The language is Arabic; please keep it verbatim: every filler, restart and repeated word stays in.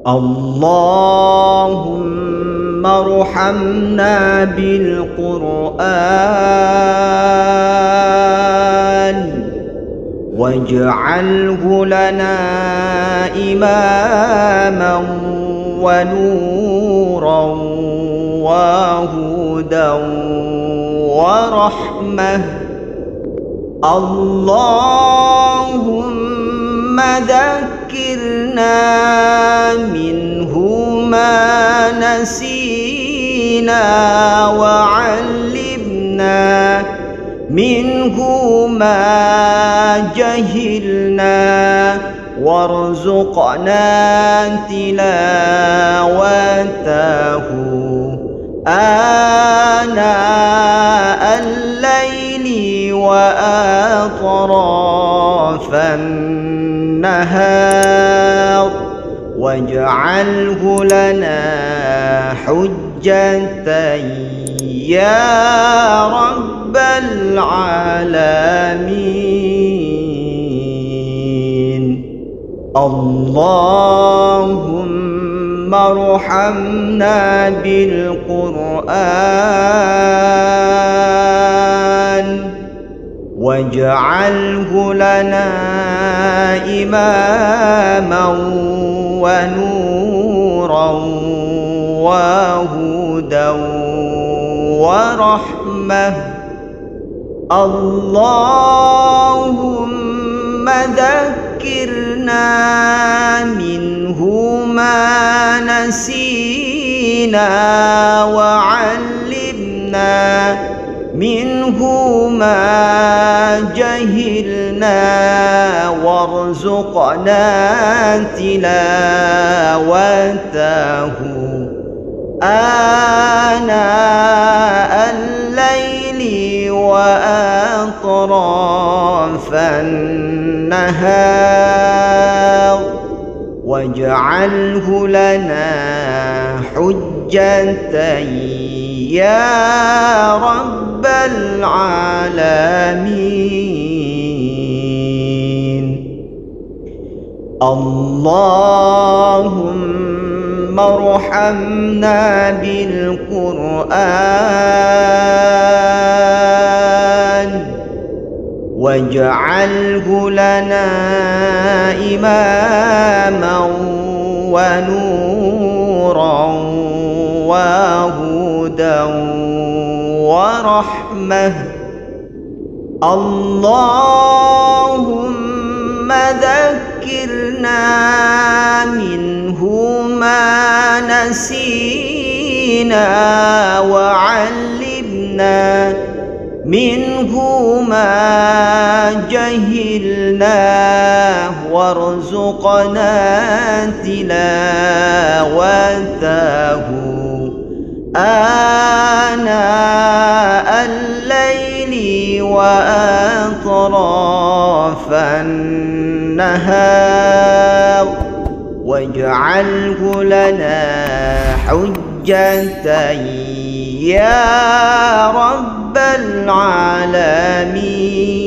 اللهم ارحمنا بالقرآن واجعله لنا إماما ونورا وهدى ورحمة. اللهم ذكرنا منه ما نسينا وعلمنا منه ما جهلنا وارزقنا تلاوته آناء الليل وأطراف النهار واجعله لنا حجة يا رب العالمين. اللهم ارحمنا بالقرآن واجعله لنا إماما ونورا وهدى ورحمة. اللهم ذكرنا منه ما نسينا وعلمنا منه ما جهلنا وارزقنا تلاوته آناء الليل وأطراف النهار واجعله لنا حجة يا رب العالمين. اللهم ارحمنا بالقرآن واجعله لنا إماما ونورا وهدى ورحمة. اللهم ذكرنا منه ما نسينا وعلمنا منه ما جهلنا وارزقنا تلاوته آناء الليل وأطراف النهار واجعله لنا حجة يا رب العالمين.